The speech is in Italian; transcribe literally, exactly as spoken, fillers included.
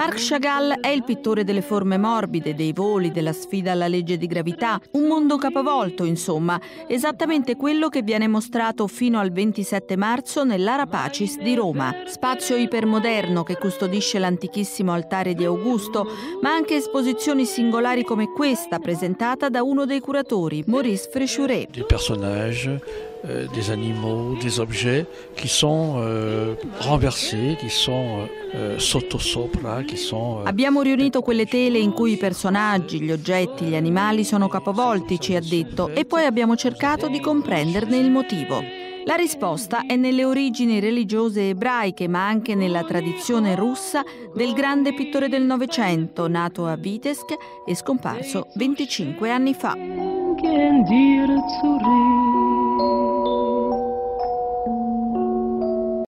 Marc Chagall è il pittore delle forme morbide, dei voli, della sfida alla legge di gravità, un mondo capovolto, insomma, esattamente quello che viene mostrato fino al ventisette marzo nell'Ara Pacis di Roma. Spazio ipermoderno che custodisce l'antichissimo altare di Augusto, ma anche esposizioni singolari come questa, presentata da uno dei curatori, Maurice Fréchouret. Des personnages, euh, des animaux, des objets qui sont euh, renversés, qui sont euh, sottosopra, qui sont... Euh... Abbiamo riunito quelle tele in cui i personaggi, gli oggetti, gli animali sono capovolti, ci ha detto, e poi abbiamo cercato di comprenderne il motivo. La risposta è nelle origini religiose ebraiche, ma anche nella tradizione russa del grande pittore del Novecento, nato a Vitebsk e scomparso venticinque anni fa.